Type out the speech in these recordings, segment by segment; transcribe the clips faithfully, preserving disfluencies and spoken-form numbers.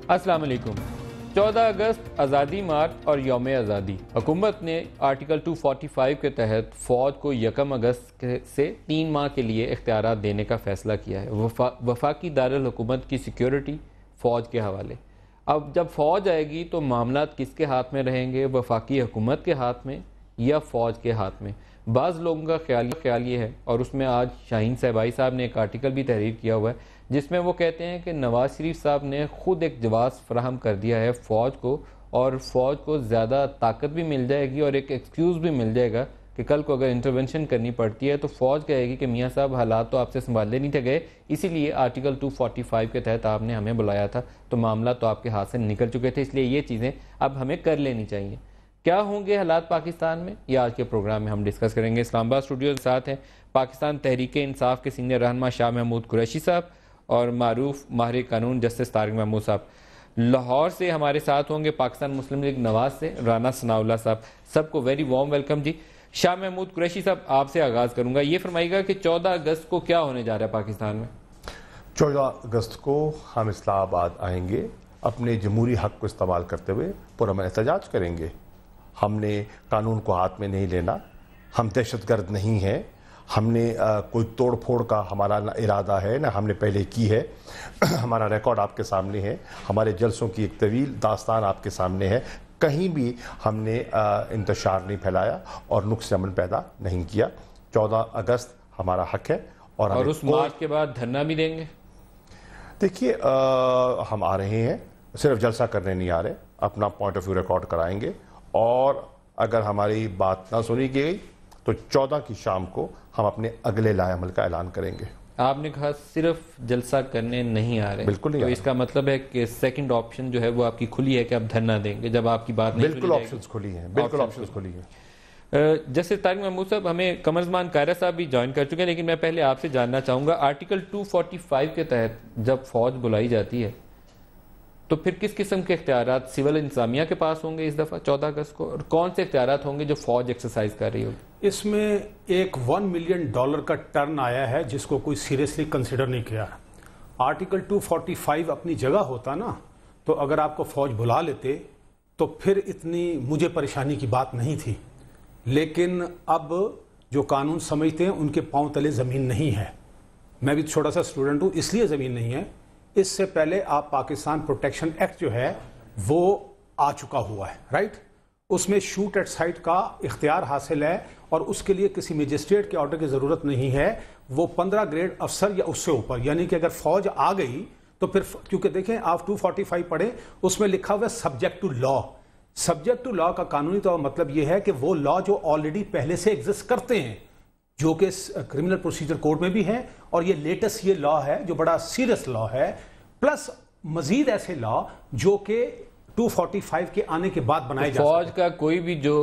अस्सलाम वालेकुम। चौदह अगस्त आज़ादी मार्च और यौम आज़ादी। हुकूमत ने आर्टिकल दो सौ पैंतालीस के तहत फ़ौज को यकम अगस्त से तीन माह के लिए इख्तियारात देने का फ़ैसला किया है। वफा, वफाकी दारुल हुकूमत की सिक्योरिटी फ़ौज के हवाले। अब जब फ़ौज आएगी तो मामला किसके हाथ में रहेंगे? वफाकी हुकूमत के हाथ में या फ़ौज के हाथ में? बाज़ लोगों का ख्याल ख्याल ये है, और उसमें आज शाहीन सहबाई साहब ने एक आर्टिकल भी तहरीर किया हुआ है जिसमें वो कहते हैं कि नवाज़ शरीफ साहब ने ख़ुद एक जवाब फराहम कर दिया है फ़ौज को, और फ़ौज को ज़्यादा ताकत भी मिल जाएगी और एक एक्सक्यूज़ भी मिल जाएगा कि कल को अगर इंटरवेंशन करनी पड़ती है तो फ़ौज कहेगी कि मियाँ साहब हालात तो आपसे संभालने नहीं थे गए, इसीलिए आर्टिकल दो सौ पैंतालीस के तहत आपने हमें बुलाया था, तो मामला तो आपके हाथ से निकल चुके थे, इसलिए ये चीज़ें अब हमें कर लेनी चाहिए। क्या होंगे हालात पाकिस्तान में, ये आज के प्रोग्राम में हम डिस्कस करेंगे। इस्लामाबाद स्टूडियो के साथ हैं पाकिस्तान तहरीक इंसाफ के सीनियर रहनुमा शाह महमूद कुरैशी साहब और मारूफ माहिर कानून जस्टिस तारिक महमूद साहब। लाहौर से हमारे साथ होंगे पाकिस्तान मुस्लिम लीग नवाज से राना सनाउल्लाह साहब। सबको वेरी वार्म वेलकम जी। शाह महमूद कुरैशी साहब, आपसे आगाज़ करूंगा, ये फरमाइएगा कि चौदह अगस्त को क्या होने जा रहा है पाकिस्तान में? चौदह अगस्त को हम इस्लामाबाद आएंगे, अपने जमहूरी हक को इस्तेमाल करते हुए पुरअमन एहतजाज करेंगे। हमने कानून को हाथ में नहीं लेना, हम दहशतगर्द नहीं हैं, हमने आ, कोई तोड़ फोड़ का हमारा ना इरादा है ना हमने पहले की है। हमारा रिकॉर्ड आपके सामने है, हमारे जलसों की एक तवील दास्तान आपके सामने है। कहीं भी हमने इंतशार नहीं फैलाया और नुक्स अमन पैदा नहीं किया। चौदह अगस्त हमारा हक है और, और उस मार्च के बाद धरना भी देंगे। देखिए, हम आ रहे हैं, सिर्फ जलसा करने नहीं आ रहे, अपना पॉइंट ऑफ व्यू रिकॉर्ड कराएंगे, और अगर हमारी बात ना सुनी गई तो चौदह की शाम को हम अपने अगले लाए अमल का ऐलान करेंगे। आपने कहा सिर्फ जलसा करने नहीं आ रहे, बिल्कुल नहीं, तो इसका मतलब है कि सेकंड ऑप्शन जो है वो आपकी खुली है कि आप धरना देंगे जब आपकी बात नहीं? बिल्कुल ऑप्शंस खुली हैं, बिल्कुल ऑप्शंस खुली हैं। जैसे तारिक महमूद साहब, हमें कमरजमान कायरा साहब भी ज्वाइन कर चुके हैं, लेकिन मैं पहले आपसे जानना चाहूँगा, आर्टिकल दो सौ पैंतालीस के तहत जब फौज बुलाई जाती है तो फिर किस किस्म के इख्तियारात सिविल इंतजामिया के पास होंगे इस दफ़ा चौदह अगस्त को, और कौन से इख्तियारात होंगे जो फौज एक्सरसाइज कर रही होगी? इसमें एक वन मिलियन डॉलर का टर्न आया है जिसको कोई सीरियसली कंसिडर नहीं किया। आर्टिकल दो सौ पैंतालीस अपनी जगह होता ना, तो अगर आपको फौज बुला लेते तो फिर इतनी मुझे परेशानी की बात नहीं थी, लेकिन अब जो कानून समझते हैं उनके पांव तले ज़मीन नहीं है। मैं भी छोटा सा स्टूडेंट हूँ, इसलिए ज़मीन नहीं है। इससे पहले आप पाकिस्तान प्रोटेक्शन एक्ट जो है वो आ चुका हुआ है, राइट? उसमें शूट एट साइट का इख्तियार हासिल है और उसके लिए किसी मजिस्ट्रेट के ऑर्डर की ज़रूरत नहीं है। वो पंद्रह ग्रेड अफसर या उससे ऊपर, यानी कि अगर फौज आ गई तो फिर, क्योंकि देखें आप दो सौ पैंतालीस पढ़े, उसमें लिखा हुआ है subject to law. Subject to law का कानूनी तौर मतलब यह है कि वो लॉ जो ऑलरेडी पहले से एग्जिस्ट करते हैं, जो कि क्रिमिनल प्रोसीजर कोड में भी है, और ये लेटेस्ट ये लॉ है जो बड़ा सीरियस लॉ है, प्लस मजीद ऐसे लॉ जो कि दो सौ पैंतालीस के आने के बाद बनाए जा फौज का कोई भी जो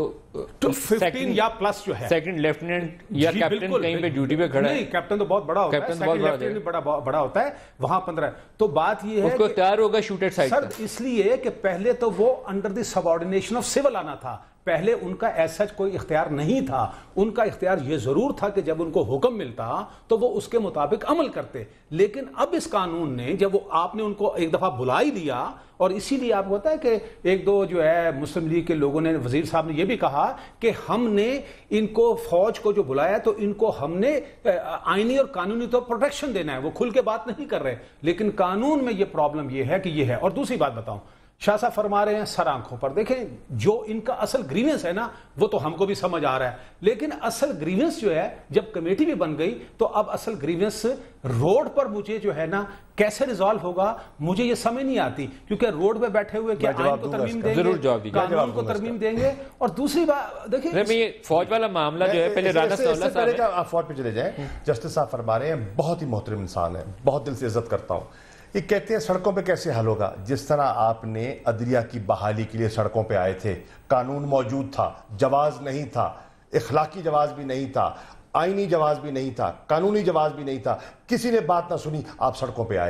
पंद्रह या प्लस जो है, सेकंड लेफ्टिनेंट या कैप्टन कहीं पे ड्यूटी पे खड़ा है, नहीं कैप्टन तो बहुत बड़ा होता है, सेकंड लेफ्टिनेंट भी बड़ा बड़ा होता है, वहां पंद्रह। तो बात ये है उसको तैयार होगा शूट एट साइट सर, इसलिए कि पहले तो वो under the subordination of civil आना था, पहले उनका ऐसा कोई इख्तियार नहीं था। उनका इख्तियार ये जरूर था कि जब उनको हुक्म मिलता तो वो उसके मुताबिक अमल करते, लेकिन अब इस कानून ने जब वो आपने उनको एक दफा बुला ही दिया, और इसीलिए आपको पता है कि एक दो जो है मुस्लिम लीग के लोगों ने, वजीर साहब ने ये भी कहा कि हमने इनको फौज को जो बुलाया तो इनको हमने आईनी और कानूनी तो प्रोटेक्शन देना है, वो खुल के बात नहीं कर रहे, लेकिन कानून में ये प्रॉब्लम ये है कि ये है। और दूसरी बात बताऊं, शाह साहब फरमा रहे हैं सर आंखों पर, देखें जो इनका असल ग्रीवेंस है ना वो तो हमको भी समझ आ रहा है, लेकिन असल ग्रीवेंस जो है जब कमेटी भी बन गई तो अब असल ग्रीवेंस रोड पर मुझे जो है ना कैसे रिजॉल्व होगा मुझे ये समझ नहीं आती, क्योंकि रोड पे बैठे हुए क्या आइन को तरमीम देंगे, कानून को तरमीम देंगे। और दूसरी बात देखिए, फौज वाला मामला जो है, पहले राना सनाउल्लाह साहब, आप फौज पे चले जाए, जस्टिस साहब फरमा रहे हैं, बहुत ही मोहतरम इंसान है, बहुत दिल से इज्जत करता हूँ। ये कहते हैं सड़कों पे कैसे हल होगा? जिस तरह आपने अदलिया की बहाली के लिए सड़कों पे आए थे, कानून मौजूद था, जवाज नहीं था, इखलाकी जवाज भी नहीं था, आईनी जवाज भी नहीं था, कानूनी जवाज भी नहीं था, किसी ने बात ना सुनी, आप सड़कों पे आए।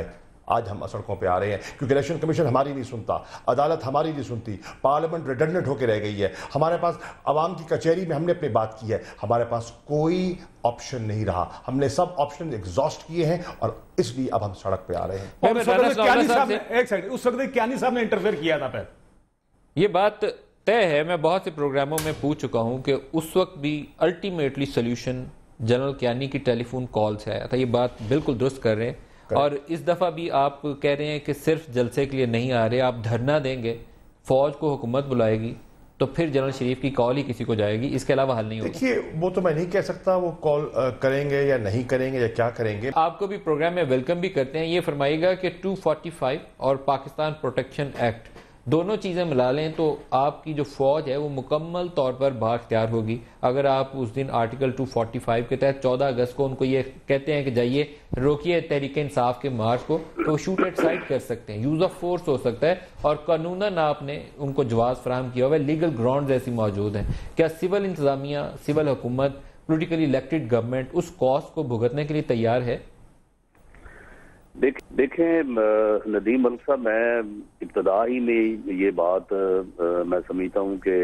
आज हम सड़कों पे आ रहे हैं क्योंकि इलेक्शन कमीशन हमारी नहीं सुनता, अदालत हमारी नहीं सुनती, पार्लियामेंट रिडंडेंट होकर रह गई है, हमारे पास आवाम की कचहरी में हमने अपनी बात की है, हमारे पास कोई ऑप्शन नहीं रहा, हमने सब ऑप्शन एग्जॉस्ट किए हैं और इसलिए अब हम सड़क पे आ रहे हैं। और उस वक्त कियानी साहब ने एक सेकंड उस वक्त कियानी साहब ने इंटरफेयर किया था पहले, ये बात तय है। मैं बहुत से प्रोग्रामों में पूछ चुका हूं कि उस वक्त भी अल्टीमेटली सोल्यूशन जनरल कियानी की टेलीफोन कॉल से आया था। ये बात बिल्कुल दुरुस्त कर रहे हैं। और इस दफ़ा भी आप कह रहे हैं कि सिर्फ जलसे के लिए नहीं आ रहे, आप धरना देंगे, फौज को हुकूमत बुलाएगी तो फिर जनरल शरीफ की कॉल ही किसी को जाएगी, इसके अलावा हल नहीं होगा। देखिए वो तो मैं नहीं कह सकता वो कॉल करेंगे या नहीं करेंगे या क्या करेंगे। आपको भी प्रोग्राम में वेलकम भी करते हैं। ये फरमाइएगा कि टू फोर्टी फाइव और पाकिस्तान प्रोटेक्शन एक्ट दोनों चीज़ें मिला लें तो आपकी जो फौज है वो मुकम्मल तौर पर बाख्तियार होगी। अगर आप उस दिन आर्टिकल टू फोर्टी फाइव के तहत चौदह अगस्त को उनको ये कहते हैं कि जाइए रोकिए तहरीक इंसाफ के मार्च को, तो शूट एट साइड कर सकते हैं, यूज़ ऑफ फोर्स हो सकता है और कानूनन आपने उनको जवाब फराहम किया हुआ है, लीगल ग्राउंड ऐसी मौजूद हैं। क्या सिविल इंतजामिया, सिविल हुकूमत, पोलिटिकली इलेक्टेड गवर्नमेंट उस कॉस्ट को भुगतने के लिए तैयार है? देख देखें नदीम मलिक साहब, मैं इब्तदा ही में ये बात आ, मैं समझता हूँ कि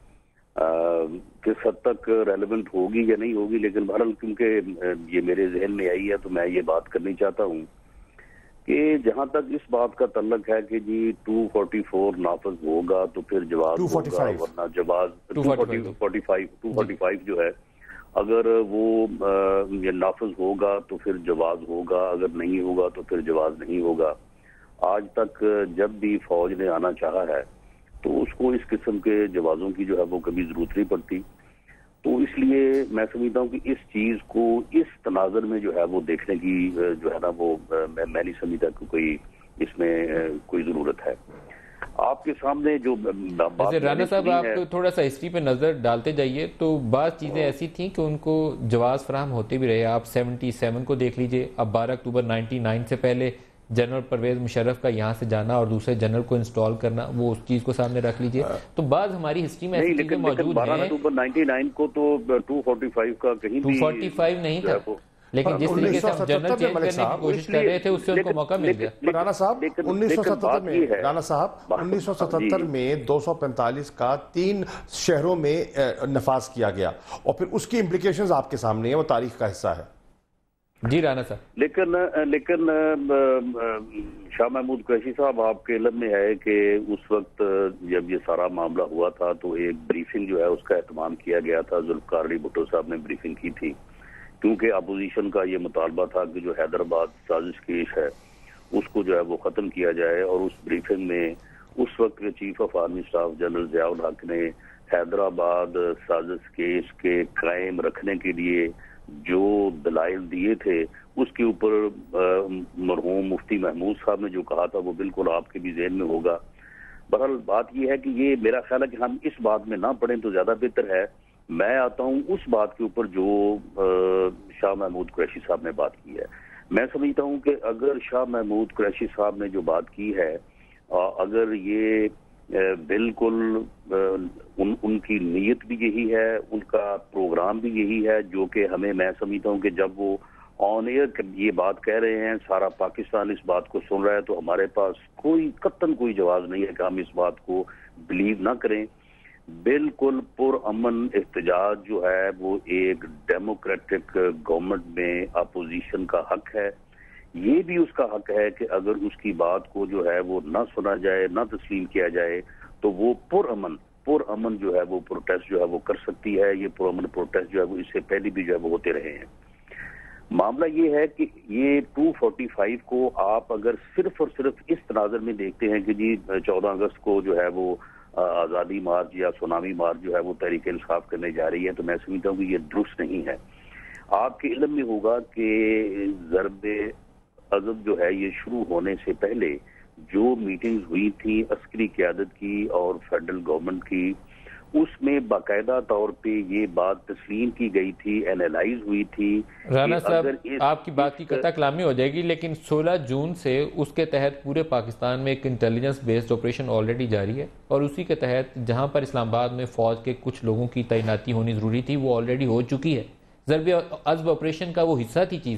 किस हद तक रेलेवेंट होगी या नहीं होगी, लेकिन बहरहाल क्योंकि ये मेरे जहन में आई है तो मैं ये बात करनी चाहता हूँ कि जहाँ तक इस बात का तल्लक है कि जी टू फोर्टी फोर नाफज होगा तो फिर जवाब होगा, वरना जवाब two forty five two forty five जो है अगर वो ये नाफज होगा तो फिर जवाब होगा, अगर नहीं होगा तो फिर जवाब नहीं होगा। आज तक जब भी फौज ने आना चाहा है तो उसको इस किस्म के जवाबों की जो है वो कभी जरूरत नहीं पड़ती। तो इसलिए मैं समझता हूँ कि इस चीज को इस तनाजर में जो है वो देखने की जो है ना वो मैं, मैं नहीं समझता कि कोई इसमें कोई जरूरत है। आपके सामने जो बात राना साहब, आप थोड़ा सा हिस्ट्री पे नजर डालते जाइए तो बात चीजें ऐसी थी कि उनको जवाब फराहम होते भी रहे। आप सेवेंटी सेवन को देख लीजिए, अब बारह अक्टूबर नाइन्टी नाइन से पहले जनरल परवेज मुशर्रफ का यहाँ से जाना और दूसरे जनरल को इंस्टॉल करना, वो उस चीज को सामने रख लीजिए। तो बात हमारी हिस्ट्री में ऐसी चीजें मौजूद हैं। बारह अक्टूबर नाइन्टी नाइन को तो टू फोर्टी फाइव का कहीं टू फोर्टी फाइव नहीं था, लेकिन जिस तरीके से हम जनरल चेंज करने की कोशिश कर रहे थे उससे उनको मौका मिल गया। राना साहब उन्नीस सौ सतहत्तर में राना साहब उन्नीस सौ सतहत्तर में दो सौ पैंतालीस का तीन शहरों में नफाज किया गया और फिर उसकी इम्प्लीकेशंस आपके सामने है, वो तारीख का हिस्सा है। जी राना साहब, लेकिन लेकिन शाह महमूद कुरैशी साहब, आपके इल्म में है कि उस वक्त जब ये सारा मामला हुआ था तो एक ब्रीफिंग जो है उसका एहतमाम किया गया था। जुल्फकार अली भुट्टो साहब ने ब्रीफिंग की थी क्योंकि अपोजिशन का ये मुतालबा था कि जो हैदराबाद साजिश केस है उसको जो है वो ख़त्म किया जाए। और उस ब्रीफिंग में उस वक्त के chief of army staff general Ziaul Haq ने हैदराबाद साजिश केस के कायम रखने के लिए जो दलाइल दिए थे उसके ऊपर मरहूम मुफ्ती महमूद साहब ने जो कहा था वो बिल्कुल आपके भी ज़हन में होगा। बहरहाल बात यह है कि ये मेरा ख्याल है कि हम इस बात में ना पढ़ें तो ज़्यादा बेहतर है। मैं आता हूँ उस बात के ऊपर जो शाह महमूद कुरैशी साहब ने बात की है। मैं समझता हूँ कि अगर शाह महमूद कुरैशी साहब ने जो बात की है, अगर ये बिल्कुल उन उनकी नीयत भी यही है, उनका प्रोग्राम भी यही है, जो कि हमें मैं समझता हूँ कि जब वो ऑन एयर ये बात कह रहे हैं, सारा पाकिस्तान इस बात को सुन रहा है, तो हमारे पास कोई कत्तन कोई जवाब नहीं है कि हम इस बात को बिलीव ना करें। बिल्कुल पुरअमन एहतजाज जो है वो एक डेमोक्रेटिक गवर्नमेंट में अपोजिशन का हक है। ये भी उसका हक है कि अगर उसकी बात को जो है वो ना सुना जाए, ना तस्लीम किया जाए, तो वो पुरअमन पुरअमन जो है वो प्रोटेस्ट जो है वो कर सकती है। ये पुरअमन प्रोटेस्ट जो है वो इससे पहले भी जो है वो होते रहे हैं। मामला ये है कि ये टू फोर्टी फाइव को आप अगर सिर्फ और सिर्फ इस तनाजर में देखते हैं कि जी चौदह अगस्त को जो है वो आज़ादी मार्च या सुनामी मार्च जो है वो तहरीक इंसाफ करने जा रही है, तो मैं समझता हूँ कि ये दुरुस्त नहीं है। आपके इल्म में होगा कि ज़रबे अज़ब जो है ये शुरू होने से पहले जो मीटिंग्स हुई थी अस्करी क़यादत की और फेडरल गवर्नमेंट की, उसमें बाकायदा तौर पे ये बात तस्लीम की गई थी, एनालाइज हुई थी। राना साहब, आपकी बात की कता कलामी हो जाएगी, लेकिन सोलह जून से उसके तहत पूरे पाकिस्तान में एक इंटेलिजेंस बेस्ड ऑपरेशन ऑलरेडी जारी है और उसी के तहत जहां पर इस्लामाबाद में फौज के कुछ लोगों की तैनाती होनी ज़रूरी थी वो ऑलरेडी हो चुकी है। ज़रबे अज़ब ऑपरेशन का वो हिस्सा थी चीज़ें,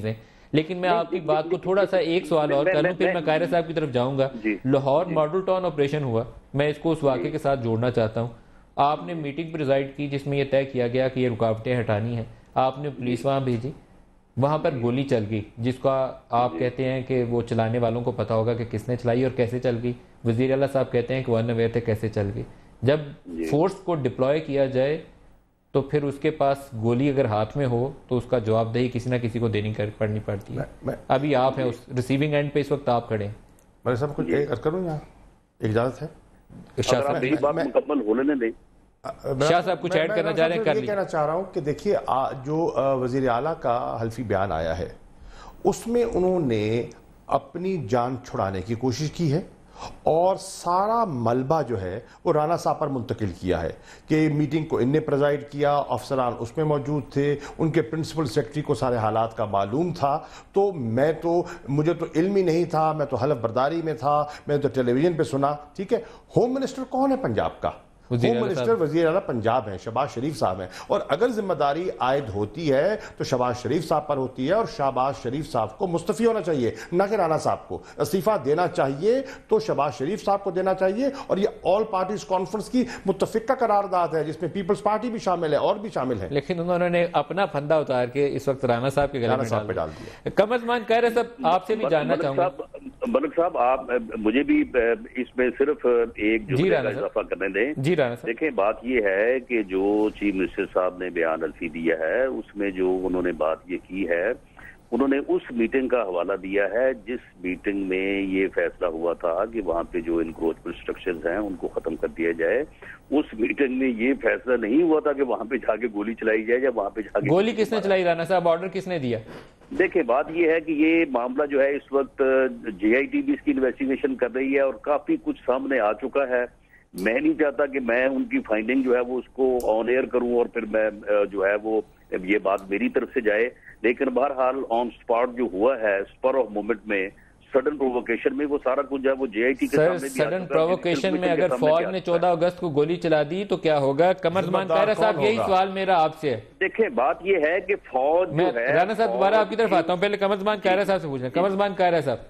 लेकिन मैं आपकी बात को थोड़ा सा एक सवाल और कर लूं, फिर मैं कायरा साहब की तरफ जाऊंगा। लाहौर मॉडल टाउन ऑपरेशन हुआ, मैं इसको उस वाक़े के साथ जोड़ना चाहता हूँ। आपने मीटिंग प्रिजाइड की जिसमें यह तय किया गया कि ये रुकावटें हटानी है, आपने पुलिस वहाँ भेजी, वहाँ पर गोली चल गई, जिसका आप कहते हैं कि वो चलाने वालों को पता होगा कि किसने चलाई और कैसे चल गई। वज़ीर आला साहब कहते हैं कि वन अवेयर थे कैसे चल गई। जब फोर्स को डिप्लॉय किया जाए तो फिर उसके पास गोली अगर हाथ में हो तो उसका जवाबदेही किसी ना किसी को देनी कर, पड़नी पड़ती है। मैं, मैं, अभी आप हैं उस रिसीविंग एंड पे, इस वक्त आप खड़े हैं। मैं सब कुछ एक करूँ यहाँ, इजाज़त है? शाह साहब मेरी बात मुकम्मल होने न दें। शाह साहब कुछ ऐड करना चाह रहे हैं, कर कहना चाह रहा हूँ कि देखिए जो वज़ीर आला का हल्फी बयान आया है उसमें उन्होंने अपनी जान छुड़ाने की कोशिश की है और सारा मलबा जो है वो राना साहब पर मुंतकिल किया है कि मीटिंग को इनने प्रेजाइड किया, अफसरान उसमें मौजूद थे, उनके प्रिंसिपल सेक्रेटरी को सारे हालात का मालूम था, तो मैं तो मुझे तो इल्म ही नहीं था, मैं तो हलफ बर्दारी में था, मैं तो टेलीविजन पे सुना। ठीक है, होम मिनिस्टर कौन है पंजाब का? होम मिनिस्टर वज़ीर आला पंजाब हैं, शहबाज शरीफ साहब हैं। और अगर जिम्मेदारी आयद होती है तो शहबाज शरीफ साहब पर होती है और शहबाज शरीफ साहब को मुस्तफ़ी होना चाहिए, ना कि राना साहब को। इस्तीफा देना चाहिए तो शहबाज शरीफ साहब को देना चाहिए। और ये ऑल पार्टीज कॉन्फ्रेंस की मुत्तफिका करारदाद है जिसमें पीपल्स पार्टी भी शामिल है और भी शामिल है, लेकिन उन्होंने अपना फंदा उतार के इस वक्त राना साहब के गले में डाल दिया। कमरमान कह रहे साहब, आपसे भी जानना चाहूंगा। मलिक साहब, आप मुझे भी इसमें सिर्फ एक जुमले का इजाफा करने दें। जी राना साहब, देखें, बात ये है कि जो चीफ मिनिस्टर साहब ने बयान अल्फी दिया है उसमें जो उन्होंने बात ये की है, उन्होंने उस मीटिंग का हवाला दिया है जिस मीटिंग में ये फैसला हुआ था कि वहाँ पे जो इनक्रोचमेंट स्ट्रक्चर्स हैं उनको खत्म कर दिया जाए। उस मीटिंग में ये फैसला नहीं हुआ था कि वहाँ पे जाके गोली चलाई जाए या वहाँ पे जाके गोली किसने चलाई राना साहब, ऑर्डर किसने दिया? देखिए, बात ये है कि ये मामला जो है इस वक्त जे आई टी भी इसकी इन्वेस्टिगेशन कर रही है और काफी कुछ सामने आ चुका है। मैं नहीं चाहता कि मैं उनकी फाइंडिंग जो है वो उसको ऑन एयर करूं और फिर मैं जो है वो ये बात मेरी तरफ से जाए, लेकिन बहरहाल ऑन स्पॉट जो हुआ है, स्पर ऑफ मोमेंट में, सडन प्रोवोकेशन में, वो सारा कुछ जो है वो जे आई टी के सामने। सडन प्रोवोकेशन में अगर फौज ने चौदह अगस्त को गोली चला दी तो क्या होगा? कमरमान कायरा साहब, यही सवाल मेरा आपसे है। देखिए, बात ये है कि फौज जो है, राना साहब दोबारा आपकी तरफ आता हूँ, पहले कमरमान कायरा साहब से पूछ रहे हैं। कमरमान कायरा साहब।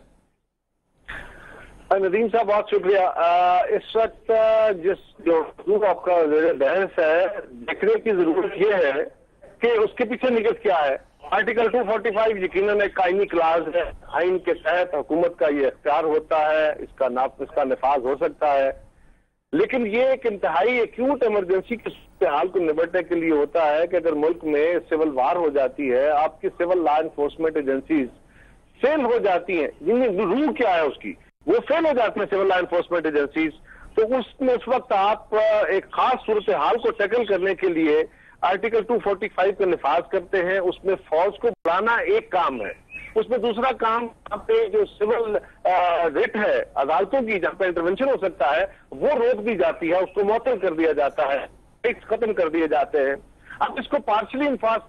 नदीम साहब, बहुत शुक्रिया। इस वक्त जिस जो आपका बहस है, देखने की जरूरत यह है कि उसके पीछे निकट क्या है। आर्टिकल दो सौ पैंतालीस यकीनन एक कायमी क्लास है, आइन के तहत हुकूमत का ये इख्तियार होता है, इसका नाप इसका नफाज हो सकता है, लेकिन ये एक इंतहाई एक्यूट इमरजेंसी के हाल को निपटने के लिए होता है कि अगर मुल्क में सिविल वार हो जाती है, आपकी civil law enforcement agencies fail हो जाती हैं, जिनमें रूह क्या है उसकी, वो फेल हो जाते हैं सिविल लॉ एनफोर्समेंट एजेंसीज, तो उसमें उस वक्त आप एक खास सूरत हाल को टैकल करने के लिए आर्टिकल दो सौ पैंतालीस का निफाज करते हैं। उसमें फौज को बुलाना एक काम है, उसमें दूसरा काम यहाँ पे जो सिविल रिट है अदालतों की, जहाँ पे इंटरवेंशन हो सकता है, वो रोक दी जाती है, उसको मुअत्तल कर दिया जाता है, फिक्स खत्म कर दिए जाते हैं। अब इसको पार्शली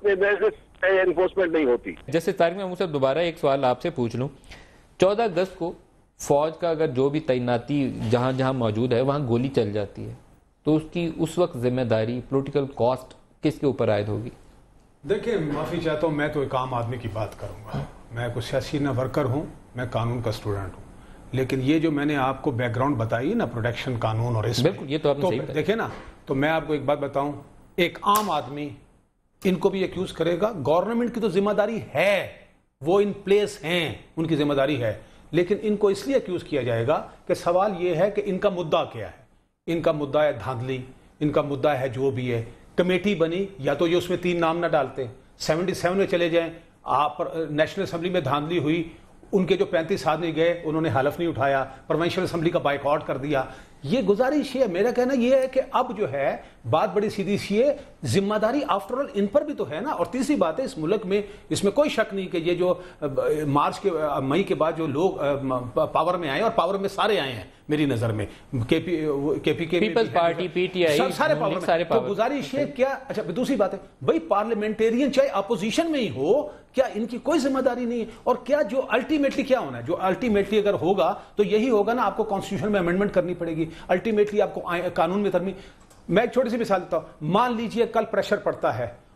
इन्फोर्समेंट नहीं होती। जैसे तारिक महमूद साहब, दोबारा एक सवाल आपसे पूछ लूं, चौदह अगस्त को फौज का अगर जो भी तैनाती जहां जहां मौजूद है वहां गोली चल जाती है तो उसकी उस वक्त जिम्मेदारी, पॉलिटिकल कॉस्ट किसके ऊपर आयद होगी? देखिए, माफ़ी चाहता हूँ, मैं तो एक आम आदमी की बात करूँगा, मैं कोई सियासी न वर्कर हूँ, मैं कानून का स्टूडेंट हूँ, लेकिन ये जो मैंने आपको बैकग्राउंड बताई ना, प्रोटेक्शन कानून और इसमें, बिल्कुल, ये तो आपने सही बताया। देखिए ना, तो मैं आपको एक बात बताऊँ, एक आम आदमी इनको भी एक्यूज करेगा, गवर्नमेंट की तो जिम्मेदारी है, वो इन प्लेस हैं, उनकी जिम्मेदारी है, लेकिन इनको इसलिए एक्यूज किया जाएगा कि सवाल ये है कि इनका मुद्दा क्या है। इनका मुद्दा है धांधली, इनका मुद्दा है जो भी है, कमेटी बनी, या तो ये उसमें तीन नाम ना डालते, सतहत्तर में चले जाएं, आप नेशनल असेंबली में धांधली हुई, उनके जो पैंतीस आदमी गए उन्होंने हलफ नहीं उठाया, प्रोविंशियल असेंबली का बाइकआउट कर दिया। ये गुजारिश है, मेरा कहना ये है कि अब जो है बात बड़ी सीधी सी है, जिम्मेदारी आफ्टर ऑल इन पर भी तो है ना। और तीसरी बात है, इस मुल्क में इसमें कोई शक नहीं कि ये जो मार्च के मई के बाद जो लोग पावर में आए, और पावर में सारे आए हैं मेरी नजर में, केपी केपी के पीपल्स पार्टी, पीटीआई, सारे पावर में, सारे पावर। तो गुजारिश है क्या, अच्छा दूसरी बात है भाई, पार्लियामेंटेरियन चाहे अपोजिशन में ही हो, क्या इनकी कोई जिम्मेदारी नहीं है? और क्या जो अल्टीमेटली क्या होना है, जो अल्टीमेटली अगर होगा तो यही होगा ना, आपको कॉन्स्टिट्यूशन में अमेंडमेंट करनी पड़ेगी, अल्टीमेटली आपको कानून में तरमीम। मैं एक छोटी सी मिसाल देता हूं, मान लीजिए कल प्रेशर पड़ता है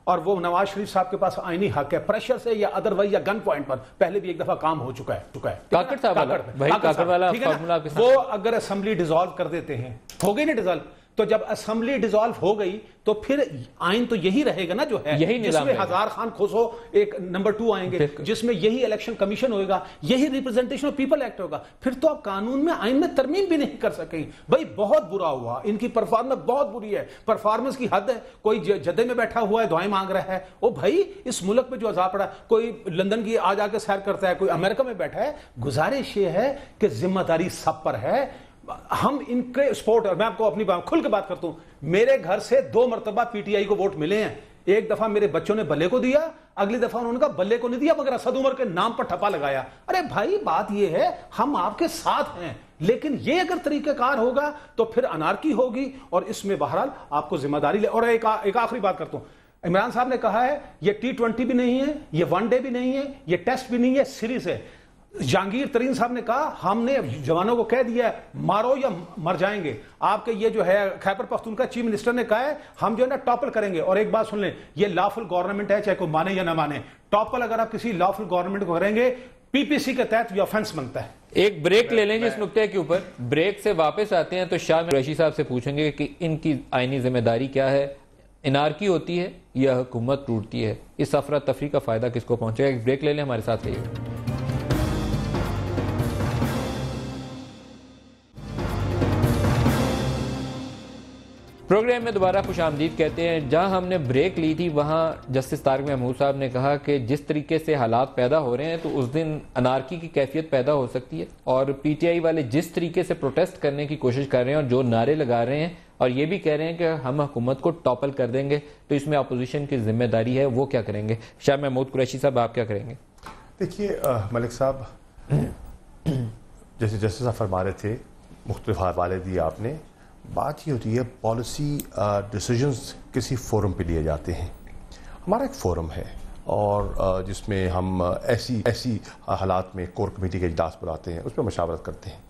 और वो नवाज शरीफ साहब के पास आईनी हक है प्रेशर से या अदरवाइज या गन पॉइंट पर पहले भी एक दफा काम हो चुका है चुका है काकड़ साहब वाला, भाई काकड़ वाला फॉर्मूला आपके साथ। वो अगर असेंबली डिसॉल्व कर देते हैं, हो गई ना डिसॉल्व, तो जब असेंबली डिसॉल्व हो गई तो फिर आइन तो यही रहेगा ना जो है, यही जिसमें हजार खान खुसो एक नंबर टू आएंगे, जिसमें यही इलेक्शन कमीशन होगा, यही रिप्रेजेंटेशन ऑफ पीपल एक्ट होगा। फिर तो आप कानून में आइन में तरमीम भी नहीं कर सकेंगे। भाई बहुत बुरा हुआ, इनकी परफॉर्मेंस बहुत बुरी है, परफॉर्मेंस की हद है। कोई जद्दे में बैठा हुआ है दुआएं मांग रहा है, ओ भाई इस मुल्क में जो अजाब पड़ा, कोई लंदन की आ जाकर सैर करता है, कोई अमेरिका में बैठा है। गुजारिश ये है कि जिम्मेदारी सब पर है। हम इनके सपोर्ट, और मैं आपको अपनी बात खुल के बात करता हूं, मेरे घर से दो मरतबा पीटीआई को वोट मिले हैं। एक दफा मेरे बच्चों ने बल्ले को दिया, अगली दफा उन्होंने कहा बल्ले को नहीं दिया मगर असद उमर के नाम पर ठप्पा लगाया। अरे भाई बात यह है हम आपके साथ हैं, लेकिन ये अगर तरीकेकार होगा तो फिर अनारकी होगी, और इसमें बहरहाल आपको जिम्मेदारी ले। और एक, एक आखिरी बात करता हूं, इमरान साहब ने कहा है ये टी ट्वेंटी भी नहीं है, ये वनडे भी नहीं है, ये टेस्ट भी नहीं है, सीरीज है। जहांगीर तरीन साहब ने कहा हमने जवानों को कह दिया है मारो या मर जाएंगे। आपके ये जो है खैबर पख्तूनख्वा चीफ मिनिस्टर ने कहा है हम जो है ना टॉपल करेंगे। और एक बात सुन लें, ये लॉफुल गवर्नमेंट है, चाहे कोई माने या ना माने, टॉपल अगर आप किसी लॉफुल गवर्नमेंट को करेंगे पीपीसी के तहत ये ऑफेंस बनता है। एक ब्रेक ले लेंगे इस नुक्ते के ऊपर, ब्रेक से वापस आते हैं तो शाह कुरैशी साहब से पूछेंगे कि इनकी आईनी जिम्मेदारी क्या है, इनारकी होती है या हुकूमत टूटती है, इस अफरा तफरी का फायदा किसको पहुंचेगा। एक ब्रेक ले लें, हमारे साथ रहिए। प्रोग्राम में दोबारा खुशामदीद कहते हैं। जहां हमने ब्रेक ली थी वहां जस्टिस तारिक महमूद साहब ने कहा कि जिस तरीके से हालात पैदा हो रहे हैं तो उस दिन अनारकी की कैफियत पैदा हो सकती है, और पीटीआई वाले जिस तरीके से प्रोटेस्ट करने की कोशिश कर रहे हैं और जो नारे लगा रहे हैं और ये भी कह रहे हैं कि हम हुकूमत को टॉपल कर देंगे, तो इसमें अपोजिशन की जिम्मेदारी है, वो क्या करेंगे। शाह महमूद कुरैशी साहब आप क्या करेंगे। देखिए मलिक साहब, जैसे जस्टिस साहब फरमा रहे थे, मुख्तलिफ हवाले दिए आपने, बात ये होती है पॉलिसी डिसीजंस किसी फोरम पे लिए जाते हैं। हमारा एक फोरम है और जिसमें हम ऐसी ऐसी हालात में कोर कमेटी के इजलास बुलाते हैं, उस पर मशावरत करते हैं।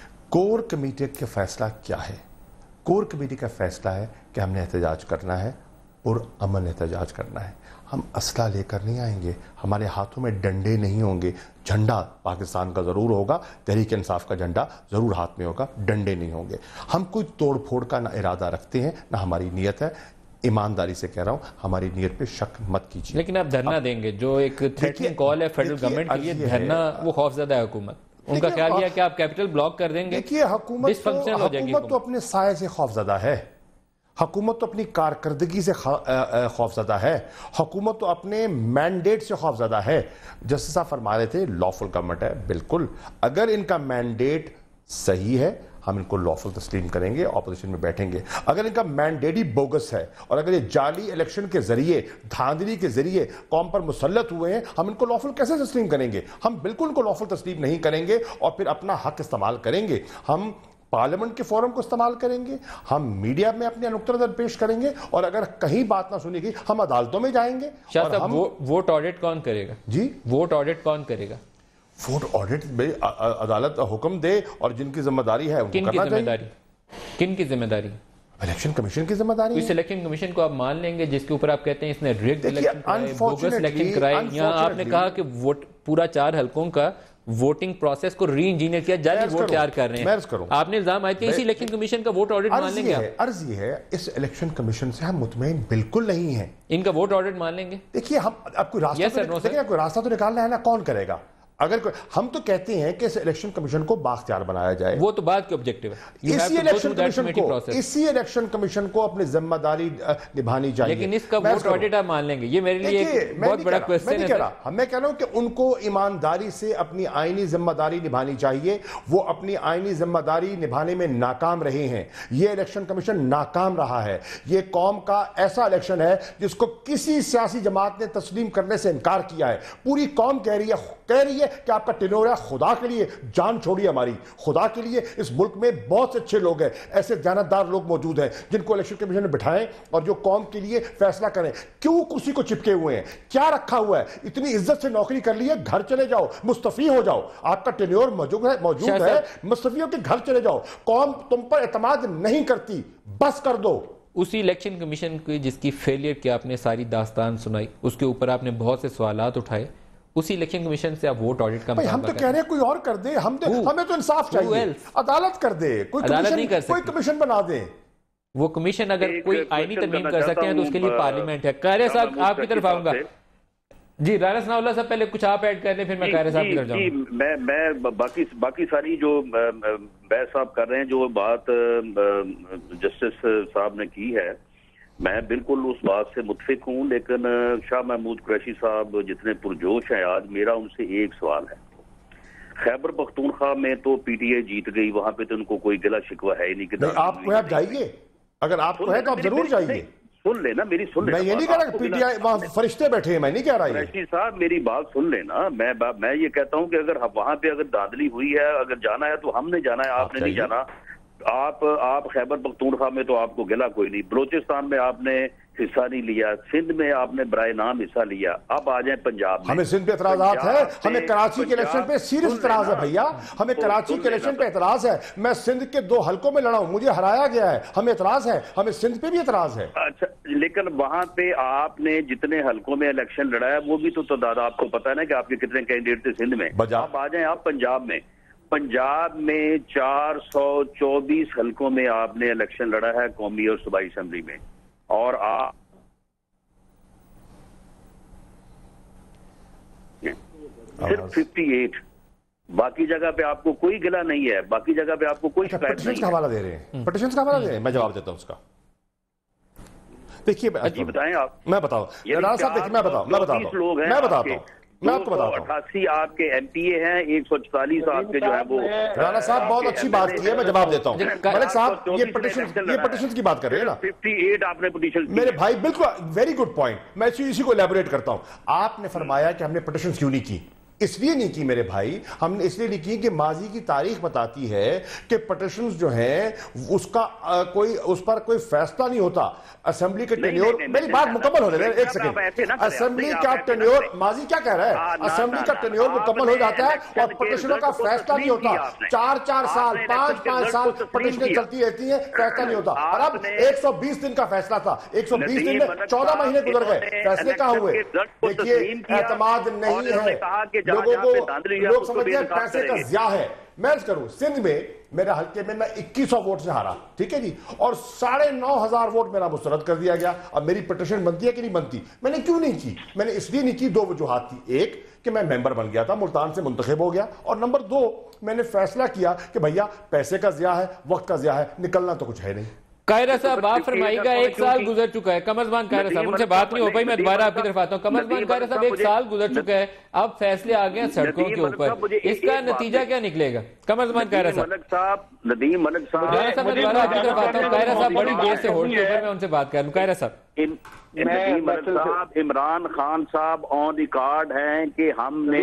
कोर कमेटी का फैसला क्या है? कोर कमेटी का फैसला है कि हमने एहतजाज करना है, पुरअमन एहतजाज करना है। हम असला लेकर नहीं आएंगे, हमारे हाथों में डंडे नहीं होंगे। झंडा पाकिस्तान का ज़रूर होगा, तहरीक इंसाफ का झंडा ज़रूर हाथ में होगा, डंडे नहीं होंगे। हम कोई तोड़ फोड़ का ना इरादा रखते हैं, ना हमारी नीयत है। ईमानदारी से कह रहा हूं, हमारी नीयत पे शक मत कीजिए। लेकिन आप धरना देंगे, जो एक थ्रेटनिंग कॉल है फेडरल गवर्नमेंट के लिए, धरना वो खौफजदा है हुकूमत। उनका ख्याल यह है कि आप कैपिटल ब्लॉक कर देंगे। देखिए हुकूमत तो, हुकूमत तो अपने साये से खौफजदा है, हुकूमत तो अपनी कारकर्दगी से खौफजदा है, हुकूमत तो अपने मैंडेट से खौफजदा है। जस्टिस साहब फरमा रहे थे लॉफुल गवर्नमेंट है, बिल्कुल। अगर इनका मैंडेट सही है हम इनको लॉफुल तस्लीम करेंगे, ऑपोजिशन में बैठेंगे। अगर इनका मैंडेट ही बोगस है और अगर ये जाली इलेक्शन के जरिए, धांधली के जरिए कौम पर मुसल्लत हुए हैं, हम इनको लॉफुल कैसे तस्लीम करेंगे? हम बिल्कुल इनको लॉफुल तस्लीम नहीं करेंगे और फिर अपना हक इस्तेमाल करेंगे। हम पार्लियामेंट के फोरम को इस्तेमाल करेंगे, हम मीडिया में अपने नुक्ता नज़र पेश करेंगे, और अगर कहीं बात ना सुनी गई हम अदालतों में जाएंगे। शाह साहब, वो, वोट ऑडिट कौन करेगा? जी, वोट ऑडिट कौन करेगा? वोट ऑडिट में अदालत हुक्म दे और जिनकी जिम्मेदारी है उनको किन की जिम्मेदारी? किन की जिम्मेदारी? इलेक्शन कमीशन की जिम्मेदारी है। इस इलेक्शन कमीशन को आप मान लेंगे जिसके ऊपर आप कहते हैं इसने रिग्ड इलेक्शन कराए, बोगस इलेक्शन कराए। यहाँ आपने कहा कि वोट पूरा चार हलकों का वोटिंग प्रोसेस को री इंजीनियर किया, जाली वोट तैयार कर रहे हैं। आपने इल्जाम आए थे इसी इलेक्शन कमीशन का वोट ऑडिट मान लेंगे? अर्ज ये है, इस इलेक्शन कमीशन से हम मुतमईन बिल्कुल नहीं है। इनका वोट ऑडिट मान लेंगे? देखिए हम आपको रास्ता तो, कोई रास्ता तो निकालना है ना, कौन करेगा? अगर हम तो कहते हैं कि इस इलेक्शन कमीशन को बाख्तियार बनाया जाए, वो तो बात के ऑब्जेक्टिव है। इसी इलेक्शन कमीशन को इसी इलेक्शन कमीशन को अपनी जिम्मेदारी निभानी चाहिए। लेकिन इसका वोट ऑडिट आप मान लेंगे? ये मेरे लिए एक बहुत बड़ा क्वेश्चन है। मैं कह रहा हूं कि उनको ईमानदारी से अपनी आईनी जिम्मेदारी निभानी चाहिए। वो अपनी आईनी जिम्मेदारी निभाने में नाकाम रहे हैं। ये इलेक्शन कमीशन नाकाम रहा है। ये कौम का ऐसा इलेक्शन है जिसको किसी सियासी जमात ने तस्लीम करने से इनकार किया है। पूरी कौम कह रही है कह रही है कि आपका टेन्योर है, खुदा के लिए जान छोड़िए हमारी, खुदा के लिए। इस मुल्क में बहुत से अच्छे लोग हैं, ऐसे जानतदार लोग मौजूद हैं जिनको इलेक्शन कमीशन ने बिठाएं और जो कौम के लिए फैसला करें। क्यों कुर्सी को चिपके हुए हैं? क्या रखा हुआ है? इतनी इज्जत से नौकरी कर ली है, घर चले जाओ, मुस्तफी हो जाओ। आपका टेन्योर मौजूद है मौजूद है मुस्तफी के घर चले जाओ। कौम तुम पर एतमाद नहीं करती, बस कर दो। उसी इलेक्शन कमीशन की जिसकी फेलियर की आपने सारी दास्तान सुनाई, उसके ऊपर आपने बहुत से सवालात उठाए, उसी इलेक्शन कमीशन से आप वोट ऑडिट का हम तो कह रहे हैं कोई और कर दे, हम तो, हमें तो इंसाफ चाहिए, अदालत कर दे, कोई कमीशन, कोई कमीशन बना दे। वो कमीशन अगर कोई आईनी तरमीम कर सकते हैं तो उसके लिए पार्लियामेंट है। कायरे साहब आपकी तरफ आऊंगा जी। राना सनाउल्लाह साहब पहले कुछ आप ऐड कर लें, फिर मैं कायरे साहब की तरफ जाऊंगा। मैं मैं बाकी बाकी सारी जो बैस साहब कर रहे हैं, जो बात जस्टिस साहब ने की है, मैं बिल्कुल उस बात से मुत्फिक हूँ। लेकिन शाह महमूद कुरैशी साहब जितने पुरजोश हैं आज, मेरा उनसे एक सवाल है। खैबर पख्तूनख्वा में तो पीटीआई जीत गई, वहां पे तो उनको कोई गिला शिकवा है ही नहीं कि आपको आप जाइए, अगर आपको है तो आप जरूर जाइए। सुन लेना मेरी, सुन लेना। मैं ये नहीं कह रहा पीटीआई वहां फरिश्ते बैठे हैं, मैं नहीं कह रहा। कुरैशी साहब मेरी बात सुन लेना। मैं मैं ये कहता हूँ कि अगर वहां पे अगर धांधली हुई है, अगर जाना है तो हमने जाना है, आपने नहीं जाना। आप आप खैबर पख्तूनख्वा में तो आपको गिला कोई नहीं, बलोचिस्तान में आपने हिस्सा नहीं लिया, सिंध में आपने बराए नाम हिस्सा लिया। अब आ जाए पंजाब में। हमें सिंध पे एतराजात है, हमें कराची के इलेक्शन पे सीरियस एतराज है भैया, हमें कराची के इलेक्शन पे एतराज है। मैं सिंध के दो हलकों में लड़ा हूं, मुझे हराया गया है, हमें एतराज है, हमें सिंध पे भी एतराज है। अच्छा, लेकिन वहां पे आपने जितने हलकों में इलेक्शन लड़ा है वो भी तो तादाद आपको पता है ना कि आपके कितने कैंडिडेट थे सिंध में। अब आ जाए आप पंजाब में। पंजाब में चार सौ चौबीस हलकों में आपने इलेक्शन लड़ा है कौमी और सूबाई असेंबली में, और आप सिर्फ अट्ठावन, बाकी जगह पे आपको कोई गिला नहीं है, बाकी जगह पे आपको कोई शिकायत नहीं है। का हवाला दे रहे हैं, पिटीशन का हवाला दे रहे हैं, मैं जवाब देता हूं उसका। देखिए बताएं आप, मैं बताऊं राणा साहब, देखिए मैं बताऊं मैं बताता हूं मैं बताता हूं मैं आपको बताता हूं। अठासी आपके एमपीए हैं, एक सौ चालीस आपके जो है वो। राणा साहब बहुत अच्छी बात की है, मैं जवाब देता हूं। मलिक साहब ये पिटीशन ये पिटीशन की बात कर रहे हैं ना, अट्ठावन आपने पिटीशन, मेरे भाई बिल्कुल वेरी गुड पॉइंट, मैं इसी को एलैबोरेट करता हूं। आपने फरमाया कि हमने पिटीशन क्यों नहीं की, इसलिए नहीं की मेरे भाई, हमने इसलिए नहीं की कि माजी की तारीख बताती है कि पिटीशंस जो हैं उसका आ, कोई उस पर कोई फैसला नहीं होता। असेंबली के टेन्योर, मेरी बात मुकम्मल होने दें एक सेकंड। असेंबली का टेन्योर, माजी क्या कह रहा है, असेंबली का टेन्योर मुकम्मल हो जाता है और पिटीशनों का फैसला नहीं होता। चार चार साल पांच पांच साल पिटीशनें चलती रहती हैं, फैसला नहीं होता। और अब एक सौ बीस दिन का फैसला था, एक सौ बीस दिन में चौदह महीने गुजर गए, फैसले कहां हुए? देखिए एतमाद नहीं है लोगों को, लोग समझते हैं पैसे का ज़िया है। मैं करूं सिंध में मेरे हल्के में मैं इक्कीस सौ वोट से हारा, ठीक है जी, और साढ़े नौ हजार वोट मेरा मुस्तरद कर दिया गया। अब मेरी पिटीशन बनती है कि नहीं बनती? मैंने क्यों नहीं की? मैंने इसलिए नहीं की, दो वजूहात थी। एक कि मैं मेंबर बन गया था, मुल्तान से मुंतखब हो गया, और नंबर दो मैंने फैसला किया कि भैया पैसे का ज़िया है, वक्त का ज़िया है, निकलना तो कुछ है नहीं। कायरा साहब आप फरमाइएगा, एक साल गुजर चुका है, कमरजमान कायरा साहब उनसे बात नहीं हो पाई, मैं दोबारा आपकी तरफ आता हूँ। कमरजमान कायरा साहब एक साल गुजर चुका है, अब फैसले आ गए सड़कों के ऊपर, इसका नतीजा क्या निकलेगा? कमरजमान कायरा साहब, नदीम मलिक साहब, मैं दोबारा आपकी तरफ आता हूँ। कायरा साहब बड़ी देर से होल्ड के ऊपर, मैं उनसे बात कर लूँ। कायरा साहब, साहब इमरान खान साहब ऑन रिकॉर्ड हैं कि हमने,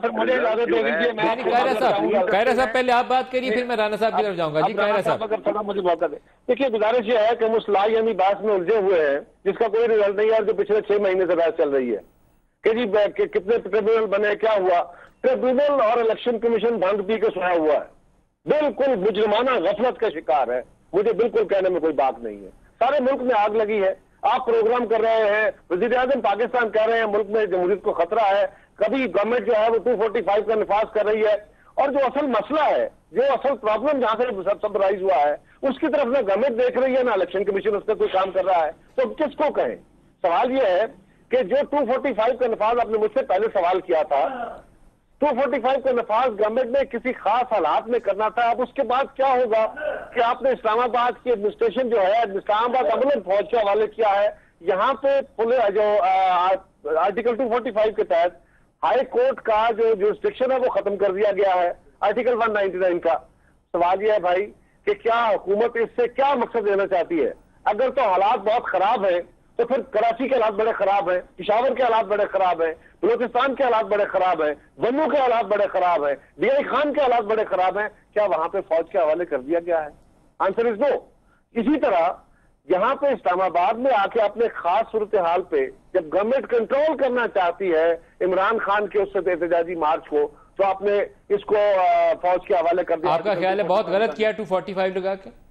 कायरा साहब कायरा साहब पहले आप बात करिए, फिर मैं राना साहब की तरफ जाऊंगा। जी कायरा साहब, अगर थोड़ा मुझे मौका दे। देखिए गुजारिश ये है कि हम उस लाई यानी बहस में उलझे हुए हैं जिसका कोई रिजल्ट नहीं है, जो पिछले छह महीने से बहस चल रही है कि जी कि कितने ट्रिब्यूनल बने, क्या हुआ। ट्रिब्यूनल और इलेक्शन कमीशन भंग पी के सोया हुआ है, बिल्कुल मुजरिमाना गफलत का शिकार है। मुझे बिल्कुल कहने में कोई बात नहीं है। सारे मुल्क में आग लगी है, आप प्रोग्राम कर रहे हैं, वजीर आजम पाकिस्तान कह रहे हैं मुल्क में जमहूरियत को खतरा है, कभी गवर्नमेंट जो है वो टू फोर्टी फाइव का निफाज कर रही है, और जो असल मसला है, जो असल प्रॉब्लम जहां से सब सब राइज हुआ है, उसकी तरफ ना गवर्नमेंट देख रही है ना इलेक्शन कमीशन उस पर कोई काम कर रहा है। तो किसको कहें? सवाल यह है कि जो टू फोर्टी फाइव का नफाज आपने मुझसे पहले सवाल किया था, टू फोर्टी फाइव का नफाज गवर्नमेंट ने किसी खास हालात में करना था। अब उसके बाद क्या होगा कि आपने इस्लामाबाद की एडमिनिस्ट्रेशन जो है, इस्लामाबाद अमन फौज के हवाले किया है। यहाँ पे पुलिस जो आर्टिकल टू फोर्टी फाइव के तहत हाई कोर्ट का जो जुरिस्डिक्शन है वो खत्म कर दिया गया है, आर्टिकल वन नाइनटी नाइन का। सवाल यह है भाई कि क्या हुकूमत इससे क्या मकसद देना चाहती है? अगर तो हालात बहुत खराब है तो फिर कराची के हालात बड़े खराब है, पिशावर के हालात बड़े खराब है, बलूचिस्तान के हालात बड़े खराब है, जम्मू के हालात बड़े खराब है, डीआई खान के हालात बड़े खराब है, क्या वहां पे फौज के हवाले कर दिया गया है? Answer is no. इसी तरह यहां पे इस्लामाबाद में आके अपने खास सूरत हाल पे जब गवर्नमेंट कंट्रोल करना चाहती है इमरान खान के उससे एहतजाजी मार्च को, तो आपने इसको फौज के हवाले कर दिया। आपका ख्याल है बहुत गलत किया टू फोर्टी फाइव लगा के?